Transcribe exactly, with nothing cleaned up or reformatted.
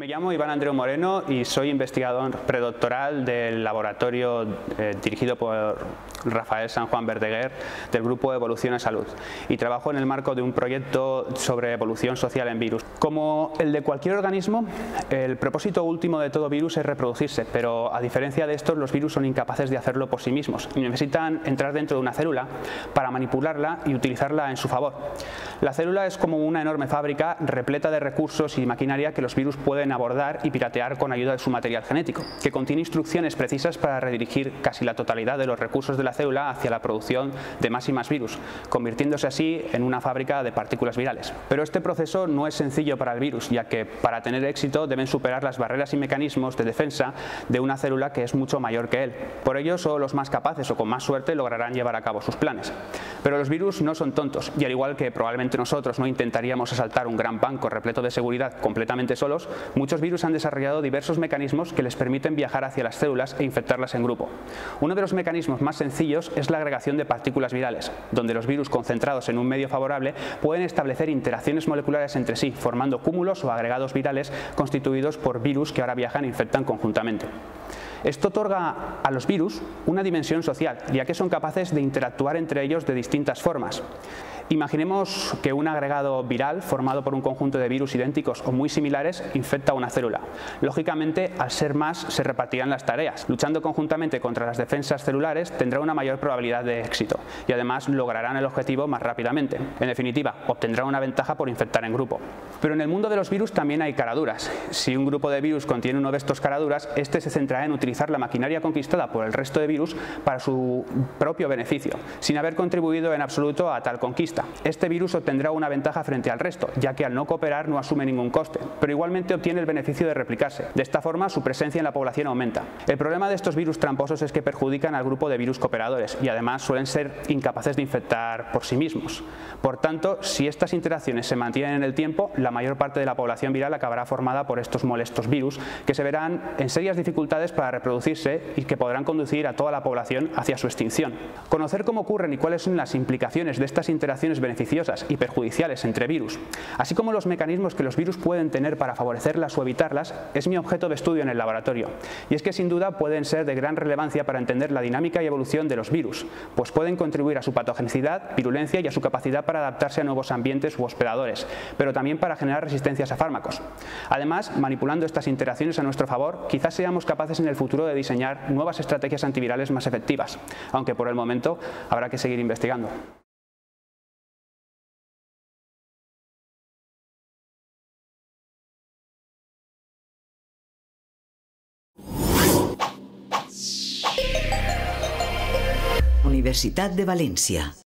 Me llamo Iván Andreu Moreno y soy investigador predoctoral del laboratorio eh, dirigido por Rafael San Juan Verdeguer del Grupo Evolución en Salud, y trabajo en el marco de un proyecto sobre evolución social en virus. Como el de cualquier organismo, el propósito último de todo virus es reproducirse, pero a diferencia de estos, los virus son incapaces de hacerlo por sí mismos y necesitan entrar dentro de una célula para manipularla y utilizarla en su favor. La célula es como una enorme fábrica repleta de recursos y maquinaria que los virus pueden abordar y piratear con ayuda de su material genético, que contiene instrucciones precisas para redirigir casi la totalidad de los recursos de la célula hacia la producción de más y más virus, convirtiéndose así en una fábrica de partículas virales. Pero este proceso no es sencillo para el virus, ya que para tener éxito deben superar las barreras y mecanismos de defensa de una célula que es mucho mayor que él. Por ello, solo los más capaces o con más suerte lograrán llevar a cabo sus planes. Pero los virus no son tontos, y al igual que probablemente nosotros no intentaríamos asaltar un gran banco repleto de seguridad completamente solos, muchos virus han desarrollado diversos mecanismos que les permiten viajar hacia las células e infectarlas en grupo. Uno de los mecanismos más sencillos es la agregación de partículas virales, donde los virus concentrados en un medio favorable pueden establecer interacciones moleculares entre sí, formando cúmulos o agregados virales constituidos por virus que ahora viajan e infectan conjuntamente. Esto otorga a los virus una dimensión social, ya que son capaces de interactuar entre ellos de distintas formas. Imaginemos que un agregado viral formado por un conjunto de virus idénticos o muy similares infecta una célula. Lógicamente, al ser más, se repartirán las tareas. Luchando conjuntamente contra las defensas celulares tendrá una mayor probabilidad de éxito y además lograrán el objetivo más rápidamente. En definitiva, obtendrá una ventaja por infectar en grupo. Pero en el mundo de los virus también hay caraduras. Si un grupo de virus contiene uno de estos caraduras, este se centrará en utilizar la maquinaria conquistada por el resto de virus para su propio beneficio, sin haber contribuido en absoluto a tal conquista. Este virus obtendrá una ventaja frente al resto, ya que al no cooperar no asume ningún coste, pero igualmente obtiene el beneficio de replicarse. De esta forma, su presencia en la población aumenta. El problema de estos virus tramposos es que perjudican al grupo de virus cooperadores y además suelen ser incapaces de infectar por sí mismos. Por tanto, si estas interacciones se mantienen en el tiempo, la mayor parte de la población viral acabará formada por estos molestos virus, que se verán en serias dificultades para reproducirse y que podrán conducir a toda la población hacia su extinción. Conocer cómo ocurren y cuáles son las implicaciones de estas interacciones beneficiosas y perjudiciales entre virus, así como los mecanismos que los virus pueden tener para favorecerlas o evitarlas, es mi objeto de estudio en el laboratorio. Y es que sin duda pueden ser de gran relevancia para entender la dinámica y evolución de los virus, pues pueden contribuir a su patogenicidad, virulencia y a su capacidad para adaptarse a nuevos ambientes u hospedadores, pero también para generar resistencias a fármacos. Además, manipulando estas interacciones a nuestro favor, quizás seamos capaces en el futuro de diseñar nuevas estrategias antivirales más efectivas, aunque por el momento habrá que seguir investigando. Universitat de València.